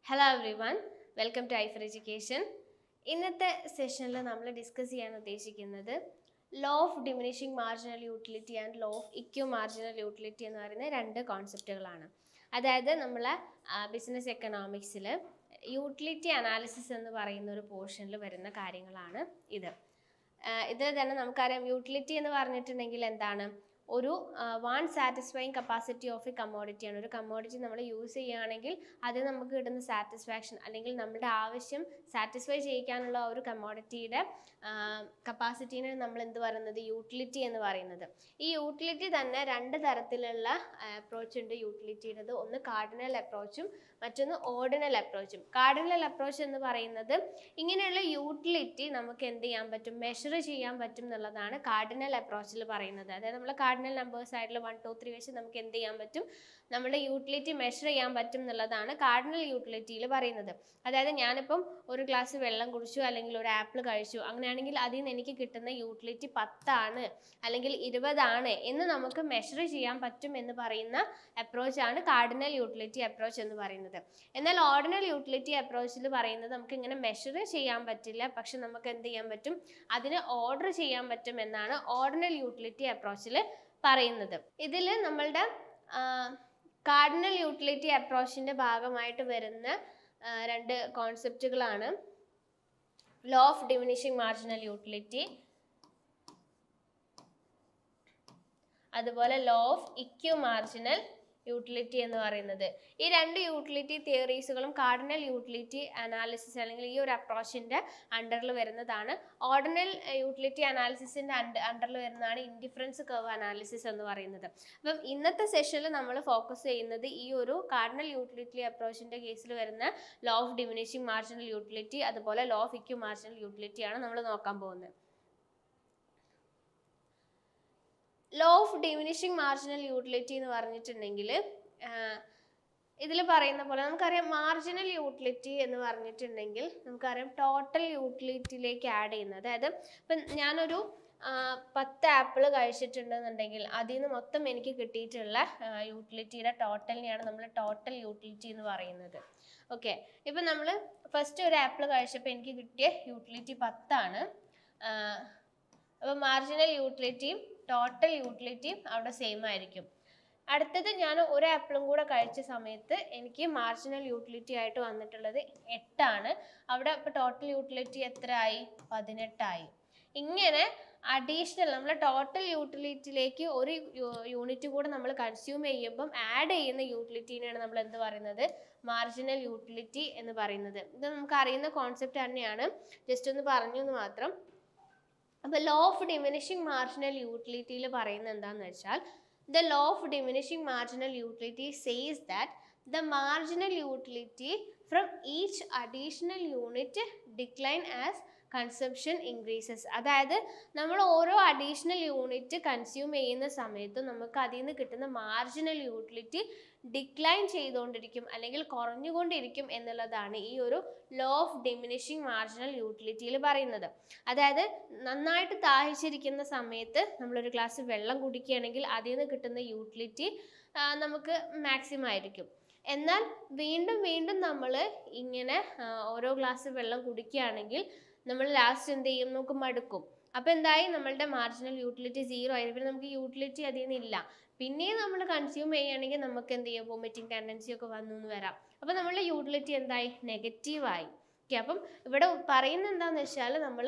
Hello everyone, welcome to iFor Education. ഇന്നത്തെ സെഷനിൽ നമ്മൾ ഡിസ്കസ് ചെയ്യാൻ ഉദ്ദേശിക്കുന്നത് law of diminishing marginal utility and law of equi marginal utility എന്ന് പറയുന്ന രണ്ട് കോൺസെപ്റ്റുകളാണ്. അതായത് നമ്മൾ ബിസിനസ് എക്കണോമിക്സിൽ യൂട്ടിലിറ്റി അനാലിസിസ് എന്ന് പറയുന്ന ഒരു പോർഷനിൽ വരുന്ന കാര്യങ്ങളാണ് ഇതിൽ തന്നെ നമുക്കറിയാം യൂട്ടിലിറ്റി എന്ന് പറഞ്ഞിട്ടുണ്ടെങ്കിൽ എന്താണ്, ഒരു want satisfying capacity of a commodity ആണ്. ഒരു കമ്മോഡിറ്റി നമ്മൾ യൂസ് ചെയ്യുകയാണെങ്കിൽ അത് നമുക്ക് കിട്ടുന്ന സാറ്റിസ്ഫാക്ഷൻ അല്ലെങ്കിൽ നമ്മുടെ ആവശ്യം സാറ്റിസ്ഫൈ ചെയ്യിക്കാനുള്ള ഒരു കമ്മോഡിറ്റിയുടെ കപ്പാസിറ്റീനെ നമ്മൾ എന്ത് പറയുന്നത്, യൂട്ടിലിറ്റി എന്ന് പറയുന്നത്. ഈ യൂട്ടിലിറ്റി തന്നെ രണ്ട് തരത്തിലുള്ള അപ്രോച്ച് ഉണ്ട് യൂട്ടിലിറ്റിയുടേത്. ഒന്ന് കാർഡിനൽ അപ്രോച്ചും മറ്റൊന്ന് ഓർഡിനൽ അപ്രോച്ചും. കാർഡിനൽ അപ്രോച്ച് എന്ന് പറയുന്നത് ഇങ്ങനെയുള്ള യൂട്ടിലിറ്റി നമുക്ക് എന്ത് ചെയ്യാൻ പറ്റും, മെഷർ ചെയ്യാൻ പറ്റും എന്നുള്ളതാണ് കാർഡിനൽ അപ്രോച്ചിൽ പറയുന്നത്. അതായത് നമ്മൾ കാർഡിനൽ നമ്പേഴ്സ് ആയിട്ടുള്ള 1, 2, 3 വെച്ച് നമുക്ക് എന്ത് ചെയ്യാൻ പറ്റും, നമ്മുടെ യൂട്ടിലിറ്റി മെഷർ ചെയ്യാൻ പറ്റും എന്നുള്ളതാണ് കാർഡിനൽ യൂട്ടിലിറ്റിയിൽ പറയുന്നത്. അതായത് ഞാനിപ്പം ഒരു ഗ്ലാസ് വെള്ളം കുടിച്ചു അല്ലെങ്കിൽ ഒരു ആപ്പിൾ കഴിച്ചു, അങ്ങനെയാണെങ്കിൽ അതിൽ നിന്ന് എനിക്ക് കിട്ടുന്ന യൂട്ടിലിറ്റി 10 ആണ് അല്ലെങ്കിൽ 20 ആണ് എന്ന് നമുക്ക് മെഷർ ചെയ്യാൻ പറ്റും എന്ന് പറയുന്ന അപ്രോച്ചാണ് കാർഡിനൽ യൂട്ടിലിറ്റി അപ്രോച്ച് എന്ന് പറയുന്നത്. എന്നാൽ ഓർഡിനൽ യൂട്ടിലിറ്റി അപ്രോച്ചിൽ പറയുന്നത് നമുക്ക് ഇങ്ങനെ മെഷർ ചെയ്യാൻ പറ്റില്ല, പക്ഷെ നമുക്ക് എന്ത് ചെയ്യാൻ പറ്റും, അതിന് ഓർഡർ ചെയ്യാൻ പറ്റും എന്നാണ് ഓർഡിനൽ യൂട്ടിലിറ്റി അപ്രോച്ചിൽ പറയുന്നത്. ഇതിൽ നമ്മളുടെ കാർഡിനൽ യൂട്ടിലിറ്റി അപ്രോച്ചിന്റെ ഭാഗമായിട്ട് വരുന്ന രണ്ട് കോൺസെപ്റ്റുകളാണ് law of diminishing marginal utility, അതുപോലെ law of equi marginal utility എന്ന് പറയുന്നത്. ഈ രണ്ട് യൂട്ടിലിറ്റി തിയറീസുകളും കാർഡിനൽ യൂട്ടിലിറ്റി അനാലിസിസ് അല്ലെങ്കിൽ ഈ ഒരു അപ്രോച്ചിന്റെ അണ്ടറിൽ വരുന്നതാണ്. ഓർഡിനൽ യൂട്ടിലിറ്റി അനാലിസിസിന്റെ അണ്ടറിൽ വരുന്നതാണ് ഇൻഡിഫറൻസ് കർവ് അനാലിസിസ് എന്ന് പറയുന്നത്. അപ്പം ഇന്നത്തെ സെഷനിൽ നമ്മൾ ഫോക്കസ് ചെയ്യുന്നത് ഈ ഒരു കാർഡിനൽ യൂട്ടിലിറ്റി അപ്രോച്ചിന്റെ കേസിൽ വരുന്ന law of diminishing marginal utility അതുപോലെ law of equi marginal utility ആണ് നമ്മൾ നോക്കാൻ പോകുന്നത്. Law of diminishing marginal utility എന്ന് പറഞ്ഞിട്ടുണ്ടെങ്കിൽ ഇതിൽ പറയുന്ന പോലെ നമുക്കറിയാം, മാർജിനൽ യൂട്ടിലിറ്റി എന്ന് പറഞ്ഞിട്ടുണ്ടെങ്കിൽ നമുക്കറിയാം ടോട്ടൽ യൂട്ടിലിറ്റിയിലേക്ക് ആഡ് ചെയ്യുന്നത്. അതായത് ഇപ്പം ഞാനൊരു 10 ആപ്പിൾ കഴിച്ചിട്ടുണ്ടെന്നുണ്ടെങ്കിൽ അതിൽ നിന്ന് മൊത്തം എനിക്ക് കിട്ടിയിട്ടുള്ള യൂട്ടിലിറ്റിയുടെ ടോട്ടലിനെയാണ് നമ്മൾ ടോട്ടൽ യൂട്ടിലിറ്റി എന്ന് പറയുന്നത്. ഓക്കെ, ഇപ്പം നമ്മൾ ഫസ്റ്റ് ഒരു ആപ്പിൾ കഴിച്ചപ്പോൾ എനിക്ക് കിട്ടിയ യൂട്ടിലിറ്റി 10 ആണ്. അപ്പോൾ മാർജിനൽ യൂട്ടിലിറ്റിയും ടോട്ടൽ യൂട്ടിലിറ്റിയും അവിടെ സെയിം ആയിരിക്കും. അടുത്തത് ഞാൻ ഒരു ആപ്പിളും കൂടെ കഴിച്ച സമയത്ത് എനിക്ക് മാർജിനൽ യൂട്ടിലിറ്റി ആയിട്ട് വന്നിട്ടുള്ളത് 8 ആണ്. അവിടെ ഇപ്പോൾ ടോട്ടൽ യൂട്ടിലിറ്റി എത്ര ആയി, 18 ആയി. ഇങ്ങനെ അഡീഷണൽ നമ്മൾ ടോട്ടൽ യൂട്ടിലിറ്റിയിലേക്ക് ഒരു യൂണിറ്റ് കൂടെ നമ്മൾ കൺസ്യൂം ചെയ്യുമ്പം ആഡ് ചെയ്യുന്ന യൂട്ടിലിറ്റീനെയാണ് നമ്മൾ എന്ത് പറയുന്നത്, മാർജിനൽ യൂട്ടിലിറ്റി എന്ന് പറയുന്നത്. ഇത് നമുക്ക് അറിയുന്ന കോൺസെപ്റ്റ് തന്നെയാണ്, ജസ്റ്റ് ഒന്ന് പറഞ്ഞു എന്ന് മാത്രം. അപ്പോൾ ലോ ഓഫ് ഡിമിനിഷിംഗ് മാർജിനൽ യൂട്ടിലിറ്റിയിൽ പറയുന്നത് എന്താണെന്ന് വെച്ചാൽ, the law of diminishing marginal utility says that the marginal utility from each additional unit decline as consumption increases. അതായത് നമ്മൾ ഓരോ അഡീഷണൽ യൂണിറ്റ് കൺസ്യൂം ചെയ്യുന്ന സമയത്ത് നമുക്ക് അതിൽ നിന്ന് കിട്ടുന്ന മാർജിനൽ യൂട്ടിലിറ്റി ഡിക്ലൈൻ ചെയ്തുകൊണ്ടിരിക്കും അല്ലെങ്കിൽ കുറഞ്ഞുകൊണ്ടിരിക്കും എന്നുള്ളതാണ് ഈ ഒരു ലോ ഓഫ് ഡിമിനിഷിംഗ് മാർജിനൽ യൂട്ടിലിറ്റിയിൽ പറയുന്നത്. അതായത് നന്നായിട്ട് ദാഹിച്ചിരിക്കുന്ന സമയത്ത് നമ്മളൊരു ഗ്ലാസ് വെള്ളം കുടിക്കുകയാണെങ്കിൽ അതിൽ നിന്ന് കിട്ടുന്ന യൂട്ടിലിറ്റി നമുക്ക് മാക്സിമം ആയിരിക്കും. എന്നാൽ വീണ്ടും വീണ്ടും നമ്മൾ ഇങ്ങനെ ഓരോ ഗ്ലാസ് വെള്ളം കുടിക്കുകയാണെങ്കിൽ നമ്മൾ ലാസ്റ്റ് എന്ത് ചെയ്യും, നമുക്ക് മടുക്കും. അപ്പോൾ എന്തായി, നമ്മളുടെ മാർജിനൽ യൂട്ടിലിറ്റി 0 ആയി. പിന്നെ നമുക്ക് യൂട്ടിലിറ്റി അതിൽ നിന്നില്ല. പിന്നെയും നമ്മൾ കൺസ്യൂം ചെയ്യുകയാണെങ്കിൽ നമുക്ക് എന്ത് ചെയ്യും, വോമിറ്റിംഗ് ടെൻഡൻസി ഒക്കെ വന്നു എന്ന് വരാം. അപ്പോൾ നമ്മളുടെ യൂട്ടിലിറ്റി എന്തായി, നെഗറ്റീവായി. ഓക്കെ, അപ്പം ഇവിടെ പറയുന്നത് എന്താണെന്ന് വെച്ചാൽ, നമ്മൾ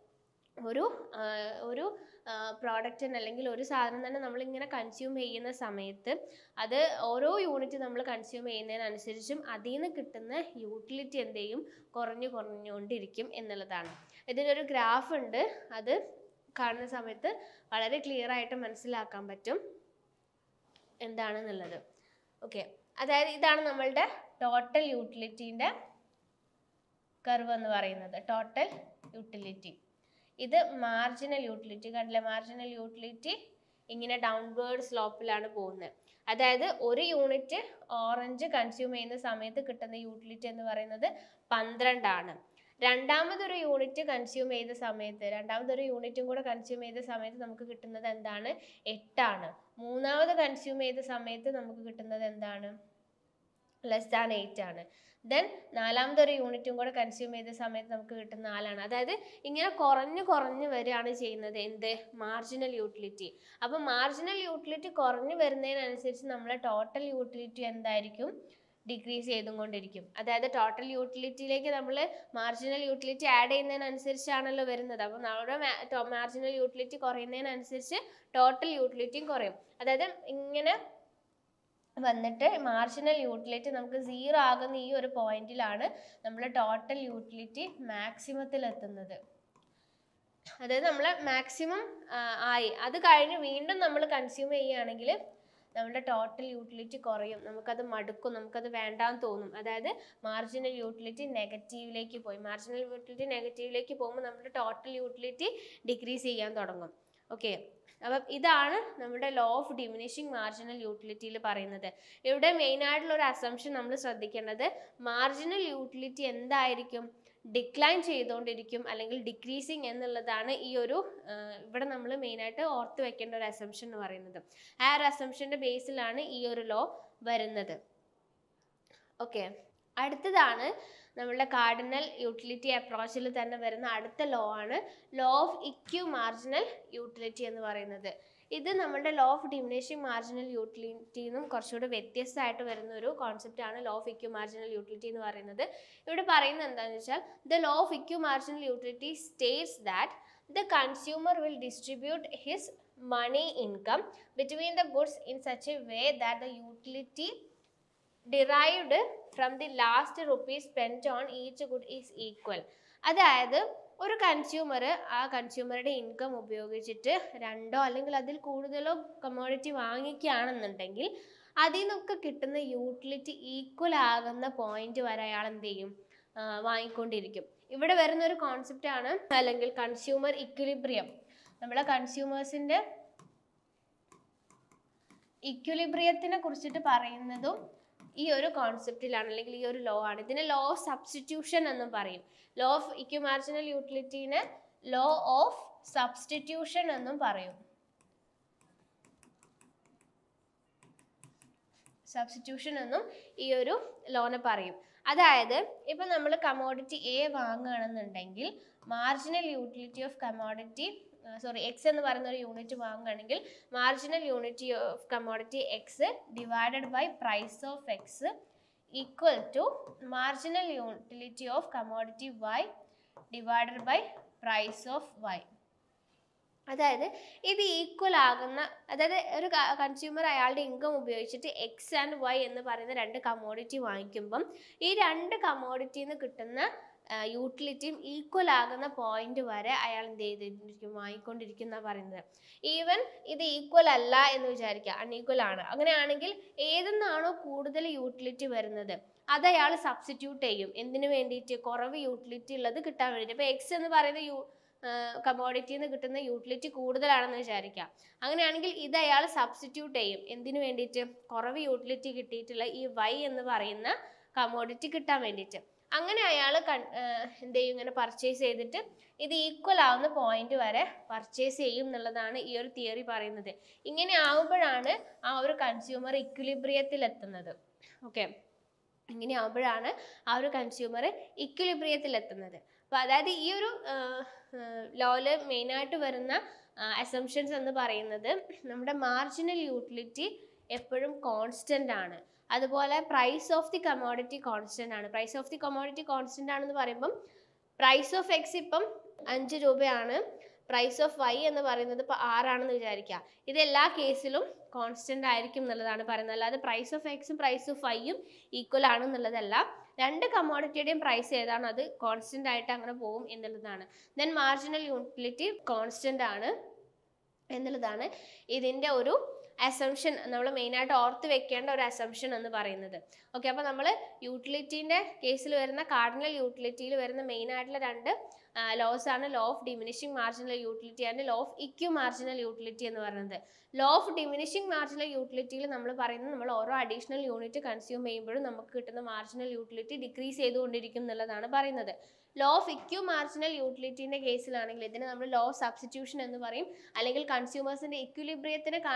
ഒരു പ്രോഡക്റ്റിന് അല്ലെങ്കിൽ ഒരു സാധനം തന്നെ നമ്മളിങ്ങനെ കൺസ്യൂം ചെയ്യുന്ന സമയത്ത് അത് ഓരോ യൂണിറ്റ് നമ്മൾ കൺസ്യൂം ചെയ്യുന്നതിനനുസരിച്ചും അതിൽ നിന്ന് കിട്ടുന്ന യൂട്ടിലിറ്റി എന്ത് ചെയ്യും, കുറഞ്ഞുകൊണ്ടിരിക്കും എന്നുള്ളതാണ്. ഇതിനൊരു ഗ്രാഫ് ഉണ്ട്, അത് കാണുന്ന സമയത്ത് വളരെ ക്ലിയർ ആയിട്ട് മനസ്സിലാക്കാൻ പറ്റും എന്താണെന്നുള്ളത്. ഓക്കെ, അതായത് ഇതാണ് നമ്മളുടെ ടോട്ടൽ യൂട്ടിലിറ്റീൻ്റെ കർവ് എന്ന് പറയുന്നത്, ടോട്ടൽ യൂട്ടിലിറ്റി. ഇത് മാർജിനൽ യൂട്ടിലിറ്റി കണ്ടില്ലേ, മാർജിനൽ യൂട്ടിലിറ്റി ഇങ്ങനെ ഡൗൺവേർഡ് സ്ലോപ്പിലാണ് പോകുന്നത്. അതായത് ഒരു യൂണിറ്റ് ഓറഞ്ച് കൺസ്യൂം ചെയ്യുന്ന സമയത്ത് കിട്ടുന്ന യൂട്ടിലിറ്റി എന്ന് പറയുന്നത് 12 ആണ്. രണ്ടാമതൊരു യൂണിറ്റ് കൺസ്യൂം ചെയ്ത സമയത്ത് രണ്ടാമതൊരു യൂണിറ്റും കൂടെ കൺസ്യൂം ചെയ്ത സമയത്ത് നമുക്ക് കിട്ടുന്നത് എന്താണ്, 8 ആണ്. മൂന്നാമത് കൺസ്യൂം ചെയ്ത സമയത്ത് നമുക്ക് കിട്ടുന്നത് എന്താണ്, ലെസ് ദാൻ 8 ആണ്. ദെൻ നാലാമത്തെ ഒരു യൂണിറ്റും കൂടെ കൺസ്യൂം ചെയ്ത സമയത്ത് നമുക്ക് കിട്ടുന്ന 4 ആണ്. അതായത് ഇങ്ങനെ കുറഞ്ഞു കുറഞ്ഞു വരികയാണ് ചെയ്യുന്നത് എന്ത്, മാർജിനൽ യൂട്ടിലിറ്റി. അപ്പം മാർജിനൽ യൂട്ടിലിറ്റി കുറഞ്ഞു വരുന്നതിനനുസരിച്ച് നമ്മളെ ടോട്ടൽ യൂട്ടിലിറ്റി എന്തായിരിക്കും, ഡിക്രീസ് ചെയ്തുകൊണ്ടിരിക്കും. അതായത് ടോട്ടൽ യൂട്ടിലിറ്റിയിലേക്ക് നമ്മൾ മാർജിനൽ യൂട്ടിലിറ്റി ആഡ് ചെയ്യുന്നതിനനുസരിച്ചാണല്ലോ വരുന്നത്. അപ്പം നമ്മുടെ മാർജിനൽ യൂട്ടിലിറ്റി കുറയുന്നതിനനുസരിച്ച് ടോട്ടൽ യൂട്ടിലിറ്റിയും കുറയും. അതായത് ഇങ്ങനെ വന്നിട്ട് മാർജിനൽ യൂട്ടിലിറ്റി നമുക്ക് 0 ആകുന്ന ഈ ഒരു പോയിന്റിലാണ് നമ്മൾ ടോട്ടൽ യൂട്ടിലിറ്റി മാക്സിമത്തിൽ എത്തുന്നത്. അതായത് നമ്മൾ മാക്സിമം ആയി, അത് കഴിഞ്ഞ് വീണ്ടും നമ്മൾ കൺസ്യൂം ചെയ്യുകയാണെങ്കിൽ നമ്മുടെ ടോട്ടൽ യൂട്ടിലിറ്റി കുറയും, നമുക്കത് മടുക്കും, നമുക്കത് വേണ്ടാന്ന് തോന്നും. അതായത് മാർജിനൽ യൂട്ടിലിറ്റി നെഗറ്റീവിലേക്ക് പോയി. മാർജിനൽ യൂട്ടിലിറ്റി നെഗറ്റീവിലേക്ക് പോകുമ്പോൾ നമ്മുടെ ടോട്ടൽ യൂട്ടിലിറ്റി ഡിക്രീസ് ചെയ്യാൻ തുടങ്ങും. ഓക്കെ, അപ്പം ഇതാണ് നമ്മുടെ ലോ ഓഫ് ഡിമിനിഷിങ് മാർജിനൽ യൂട്ടിലിറ്റിയിൽ പറയുന്നത്. ഇവിടെ മെയിനായിട്ടുള്ള ഒരു അസംഷൻ നമ്മൾ ശ്രദ്ധിക്കേണ്ടത്, മാർജിനൽ യൂട്ടിലിറ്റി എന്തായിരിക്കും, ഡിക്ലൈൻ ചെയ്തുകൊണ്ടിരിക്കും അല്ലെങ്കിൽ ഡിക്രീസിങ് എന്നുള്ളതാണ് ഈ ഒരു ഇവിടെ നമ്മൾ മെയിനായിട്ട് ഓർത്ത് വെക്കേണ്ട ഒരു അസംഷൻ എന്ന് പറയുന്നത്. ആ ഒരു അസംഷൻ്റെ ബേസിലാണ് ഈ ഒരു ലോ വരുന്നത്. ഓക്കെ, അടുത്തതാണ് നമ്മളുടെ കാർഡിനൽ യൂട്ടിലിറ്റി അപ്രോച്ചിൽ തന്നെ വരുന്ന അടുത്ത ലോ ആണ് law of equi marginal utility എന്ന് പറയുന്നത്. ഇത് നമ്മുടെ ലോ ഓഫ് ഡിമിനിഷിങ് മാർജിനൽ യൂട്ടിലിറ്റിയിൽ നിന്നും കുറച്ചുകൂടി വ്യത്യസ്തമായിട്ട് വരുന്ന ഒരു കോൺസെപ്റ്റ് ആണ് law of equi marginal utility എന്ന് പറയുന്നത്. ഇവിടെ പറയുന്നത് എന്താണെന്ന് വെച്ചാൽ, the law of equi marginal utility states that the consumer will distribute his money income between the goods in such a way that the utility derived from the last rupees spent on each good is equal. അതായത് ഒരു consumer ആ കൺസ്യൂമറുടെ income ഉപയോഗിച്ചിട്ട് 2 അല്ലെങ്കിൽ അതിൽ കൂടുതലോ commodity വാങ്ങിക്കുകയാണെന്നുണ്ടെങ്കിൽ അതിൽ നിന്നൊക്കെ കിട്ടുന്ന യൂട്ടിലിറ്റി ഈക്വൽ ആകുന്ന പോയിന്റ് വരെ അയാൾ എന്ത് ചെയ്യും, വാങ്ങിക്കൊണ്ടിരിക്കും. ഇവിടെ വരുന്ന ഒരു കോൺസെപ്റ്റ് ആണ് അല്ലെങ്കിൽ കൺസ്യൂമർ ഇക്വിലിബ്രിയം. നമ്മളെ കൺസ്യൂമേഴ്സിന്റെ ഇക്വിലിബ്രിയത്തിനെ കുറിച്ചിട്ട് പറയുന്നതും ഈ ഒരു കോൺസെപ്റ്റിലാണ് അല്ലെങ്കിൽ ഈ ഒരു ലോ ആണ്. ഇതിനെ ലോ ഓഫ് സബ്സ്റ്റിറ്റ്യൂഷൻ എന്നും പറയും. ലോ ഓഫ് ഇക്യു മാർജിനൽ യൂട്ടിലിറ്റിനെ ലോ ഓഫ് സബ്സ്റ്റിറ്റ്യൂഷൻ എന്നും പറയും. സബ്സ്റ്റിറ്റ്യൂഷൻ എന്നും ഈ ഒരു ലോനെ പറയും. അതായത് ഇപ്പം നമ്മൾ കമോഡിറ്റി എ വാങ്ങുകയാണെന്നുണ്ടെങ്കിൽ marginal utility of commodity X എന്ന് പറയുന്ന ഒരു യൂണിറ്റ് വാങ്ങുകയാണെങ്കിൽ marginal unity of commodity X divided by price of X equal to marginal utility of commodity Y divided by price of Y. അതായത് ഇത് ഈക്വൽ ആകുന്ന, അതായത് ഒരു കൺസ്യൂമർ അയാളുടെ ഇൻകം ഉപയോഗിച്ചിട്ട് എക്സ് ആൻഡ് വൈ എന്ന് പറയുന്ന 2 കമോഡിറ്റി വാങ്ങിക്കുമ്പം ഈ 2 കമോഡിറ്റിയിൽ നിന്ന് കിട്ടുന്ന യൂട്ടിലിറ്റിയും ഈക്വൽ ആകുന്ന പോയിന്റ് വരെ അയാൾ എന്ത് ചെയ്തിരിക്കും, വാങ്ങിക്കൊണ്ടിരിക്കുന്ന പറയുന്നത്. ഈവൻ ഇത് ഈക്വൽ അല്ല എന്ന് വിചാരിക്കുക, അൺഈക്വൽ ആണ്. അങ്ങനെയാണെങ്കിൽ ഏതെന്നാണോ കൂടുതൽ യൂട്ടിലിറ്റി വരുന്നത് അത് അയാൾ സബ്സ്റ്റിറ്റ്യൂട്ട് ചെയ്യും. എന്തിനു വേണ്ടിയിട്ട്, കുറവ് യൂട്ടിലിറ്റി ഉള്ളത് കിട്ടാൻ വേണ്ടിയിട്ട്. ഇപ്പോൾ എക്സ് എന്ന് പറയുന്ന കമോഡിറ്റിയിൽ നിന്ന് കിട്ടുന്ന യൂട്ടിലിറ്റി കൂടുതലാണെന്ന് വിചാരിക്കാം. അങ്ങനെയാണെങ്കിൽ ഇത് അയാൾ സബ്സ്റ്റിറ്റ്യൂട്ട് ചെയ്യും. എന്തിനു വേണ്ടിയിട്ട്, കുറവ് യൂട്ടിലിറ്റി കിട്ടിയിട്ടുള്ള ഈ വൈ എന്ന് പറയുന്ന കമോഡിറ്റി കിട്ടാൻ വേണ്ടിയിട്ട്. അങ്ങനെ അയാൾ എന്ത് ചെയ്യും, ഇങ്ങനെ പർച്ചേസ് ചെയ്തിട്ട് ഇത് ഈക്വൽ ആവുന്ന പോയിന്റ് വരെ പർച്ചേസ് ചെയ്യും എന്നുള്ളതാണ് ഈ ഒരു തിയറി പറയുന്നത്. ഇങ്ങനെ ആവുമ്പോഴാണ് ആ ഒരു കൺസ്യൂമർ ഇക്വിലിബ്രിയത്തിൽ എത്തുന്നത്. ഓക്കെ, ഇങ്ങനെ ആവുമ്പോഴാണ് ആ ഒരു കൺസ്യൂമർ ഇക്വിലിബ്രിയത്തിൽ എത്തുന്നത്. അപ്പോൾ അതായത് ഈ ഒരു ലോയില് മെയിനായിട്ട് വരുന്ന അസംഷൻസ് എന്ന് പറയുന്നത് നമ്മുടെ മാർജിനൽ യൂട്ടിലിറ്റി എപ്പോഴും കോൺസ്റ്റന്റ് ആണ്. അതുപോലെ price of the commodity constant ആണ്. Price of the commodity constant ആണെന്ന് പറയുമ്പം പ്രൈസ് ഓഫ് എക്സ് ഇപ്പം 5 രൂപയാണ്, പ്രൈസ് ഓഫ് വൈ എന്ന് പറയുന്നത് ഇപ്പോൾ 6 ആണെന്ന് വിചാരിക്കുക. ഇത് എല്ലാ കേസിലും കോൺസ്റ്റന്റ് ആയിരിക്കും എന്നുള്ളതാണ് പറയുന്നത്. അല്ലാതെ പ്രൈസ് ഓഫ് എക്സും പ്രൈസ് ഓഫ് വൈയും ഈക്വൽ ആണെന്നുള്ളതല്ല. 2 കമോഡിറ്റിയുടെയും പ്രൈസ് ഏതാണോ അത് കോൺസ്റ്റന്റ് ആയിട്ട് അങ്ങനെ പോകും എന്നുള്ളതാണ്. ദെൻ മാർജിനൽ യൂട്ടിലിറ്റി കോൺസ്റ്റന്റ് ആണ് എന്നുള്ളതാണ് ഇതിൻ്റെ ഒരു അസംഷൻ, നമ്മൾ മെയിനായിട്ട് ഓർത്ത് വെക്കേണ്ട ഒരു അസംഷൻ എന്ന് പറയുന്നത്. ഓക്കെ, അപ്പോൾ നമ്മൾ യൂട്ടിലിറ്റീൻ്റെ കേസിൽ വരുന്ന കാർഡിനൽ യൂട്ടിലിറ്റിയിൽ വരുന്ന മെയിനായിട്ടുള്ള 2 ലോസ് ആണ് law of diminishing marginal utility and law of equi marginal utility എന്ന് പറയുന്നത്. ലോ ഓഫ് ഡിമിനിഷിങ് മാർജിനൽ യൂട്ടിലിറ്റിയിൽ നമ്മൾ പറയുന്നത് നമ്മൾ ഓരോ അഡീഷണൽ യൂണിറ്റ് കൺസ്യൂം ചെയ്യുമ്പോഴും നമുക്ക് കിട്ടുന്ന മാർജിനൽ യൂട്ടിലിറ്റി ഡിക്രീസ് ചെയ്തുകൊണ്ടിരിക്കും എന്നുള്ളതാണ് പറയുന്നത്. ലോ ഓഫ് ഇക്യു മാർജിനൽ യൂട്ടിലിറ്റിൻ്റെ കേസിലാണെങ്കിൽ ഇതിന് നമ്മൾ ലോ ഓഫ് സബ്സ്റ്റിറ്റ്യൂഷൻ എന്ന് പറയും. അല്ലെങ്കിൽ കൺസ്യൂമേഴ്സിൻ്റെ ഇക്വിലിബ്രിയത്തിനെ കാണിക്കുന്ന അല്ലെങ്കിൽ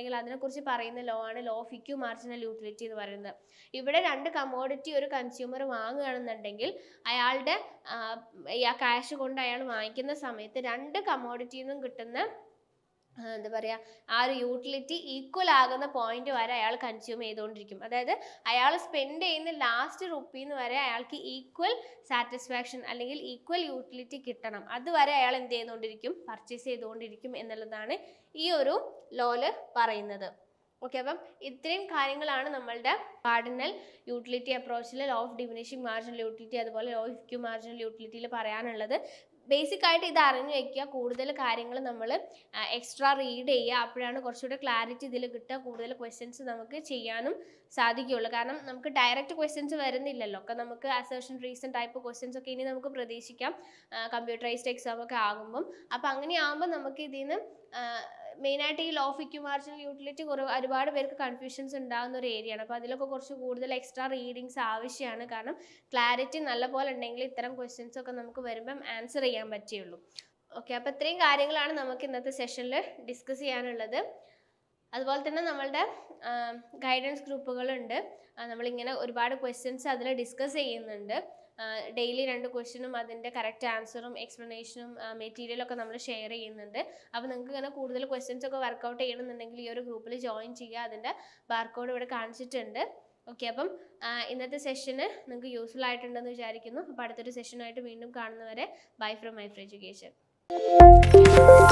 അല്ലെങ്കിൽ അതിനെക്കുറിച്ച് പറയുന്ന ലോ ആണ് law of equi marginal utility എന്ന് പറയുന്നത്. ഇവിടെ 2 കമ്മോഡിറ്റി ഒരു കൺസ്യൂമർ വാങ്ങുകയാണെന്നുണ്ടെങ്കിൽ അയാളുടെ ക്യാഷ് കൊണ്ട് അയാൾ വാങ്ങിക്കുന്ന സമയത്ത് 2 കമ്മോഡിറ്റിയിൽ നിന്നും കിട്ടുന്ന എന്താ പറയുക ആ ഒരു യൂട്ടിലിറ്റി ഈക്വൽ ആകുന്ന പോയിന്റ് വരെ അയാൾ കൺസ്യൂം ചെയ്തുകൊണ്ടിരിക്കും. അതായത് അയാൾ സ്പെൻഡ് ചെയ്യുന്ന ലാസ്റ്റ് റുപ്പീന്ന് വരെ അയാൾക്ക് ഈക്വൽ സാറ്റിസ്ഫാക്ഷൻ അല്ലെങ്കിൽ ഈക്വൽ യൂട്ടിലിറ്റി കിട്ടണം. അതുവരെ അയാൾ എന്ത് ചെയ്തുകൊണ്ടിരിക്കും, പർച്ചേസ് ചെയ്തുകൊണ്ടിരിക്കും എന്നുള്ളതാണ് ഈ ഒരു ലോയിൽ പറയുന്നത്. ഓക്കെ, അപ്പം ഇത്രയും കാര്യങ്ങളാണ് നമ്മളുടെ കാർഡിനൽ യൂട്ടിലിറ്റി അപ്രോച്ചിൽ law of diminishing marginal utility അതുപോലെ ലോ ഓഫ് ഇക്യു മാർജിനൽ യൂട്ടിലിറ്റിയിൽ പറയാനുള്ളത്. ബേസിക് ആയിട്ട് ഇത് അറിഞ്ഞു വെക്കുക. കൂടുതൽ കാര്യങ്ങൾ നമ്മൾ എക്സ്ട്രാ റീഡ് ചെയ്യുക. അപ്പോഴാണ് കുറച്ചുകൂടെ ക്ലാരിറ്റി ഇതിൽ കിട്ടുക. കൂടുതൽ ക്വസ്റ്റ്യൻസ് നമുക്ക് ചെയ്യാനും സാധിക്കുകയുള്ളൂ. കാരണം നമുക്ക് ഡയറക്റ്റ് ക്വസ്റ്റ്യൻസ് വരുന്നില്ലല്ലോ. ഒക്കെ നമുക്ക് അസേർഷൻ റീസൺ ടൈപ്പ് ക്വസ്റ്റ്യൻസ് ഒക്കെ ഇനി നമുക്ക് പ്രതീക്ഷിക്കാം കമ്പ്യൂട്ടറൈസ്ഡ് എക്സാം ഒക്കെ ആകുമ്പം. അപ്പം അങ്ങനെ ആകുമ്പോൾ നമുക്ക് ഇതിൽ നിന്ന് മെയിനായിട്ട് ഈ law of equi marginal utility ഒരുപാട് പേർക്ക് കൺഫ്യൂഷൻസ് ഉണ്ടാകുന്ന ഒരു ഏരിയയാണ്. അപ്പോൾ അതിലൊക്കെ കുറച്ച് കൂടുതൽ എക്സ്ട്രാ റീഡിങ്സ് ആവശ്യമാണ്. കാരണം ക്ലാരിറ്റി നല്ലപോലെ ഉണ്ടെങ്കിൽ ഇത്തരം ക്വസ്റ്റ്യൻസ് ഒക്കെ നമുക്ക് വരുമ്പം ആൻസർ ചെയ്യാൻ പറ്റുള്ളൂ. ഓക്കെ, അപ്പോൾ ഇത്രയും കാര്യങ്ങളാണ് നമുക്ക് ഇന്നത്തെ സെഷനിൽ ഡിസ്കസ് ചെയ്യാനുള്ളത്. അതുപോലെ തന്നെ നമ്മളുടെ ഗൈഡൻസ് ഗ്രൂപ്പുകളുണ്ട്. നമ്മളിങ്ങനെ ഒരുപാട് ക്വസ്റ്റ്യൻസ് അതിൽ ഡിസ്കസ് ചെയ്യുന്നുണ്ട്. ഡെയിലി 2 ക്വസ്റ്റ്യനും അതിൻ്റെ കറക്റ്റ് ആൻസറും എക്സ്പ്ലനേഷനും മെറ്റീരിയലൊക്കെ നമ്മൾ ഷെയർ ചെയ്യുന്നുണ്ട്. അപ്പോൾ നിങ്ങൾക്ക് ഇങ്ങനെ കൂടുതൽ ക്വസ്റ്റ്യൻസ് ഒക്കെ വർക്കൗട്ട് ചെയ്യണമെന്നുണ്ടെങ്കിൽ ഈ ഒരു ഗ്രൂപ്പിൽ ജോയിൻ ചെയ്യുക. അതിൻ്റെ ബാർകോഡ് ഇവിടെ കാണിച്ചിട്ടുണ്ട്. ഓക്കെ, അപ്പം ഇന്നത്തെ സെഷന് നിങ്ങൾക്ക് യൂസ്ഫുൾ ആയിട്ടുണ്ടെന്ന് വിചാരിക്കുന്നു. അപ്പോൾ അടുത്തൊരു സെഷനുമായിട്ട് വീണ്ടും കാണുന്നവരെ bye from my free education.